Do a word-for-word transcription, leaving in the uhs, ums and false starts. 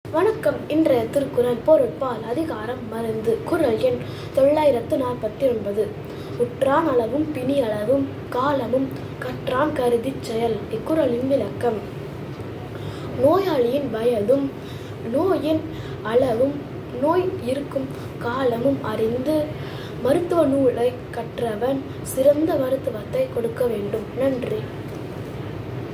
வணக்கம். இன்றைய திருக்குறள் பொருட்பால் அதிகாரம் மருந்து. குறள் எண் தொள்ளாயிரத்து நாற்பத்தி ஒன்பது. உற்றான் அளவும் பிணி அளவும் காலமும் கற்றான் கருதிச் செயல். இக்குறளின் விளக்கம்: நோயாளியின் வயதும் நோயின் அளவும் நோய் இருக்கும் காலமும் அறிந்து மருத்துவ நூலை கற்றவன் சிறந்த மருத்துவத்தை கொடுக்க வேண்டும். நன்றி.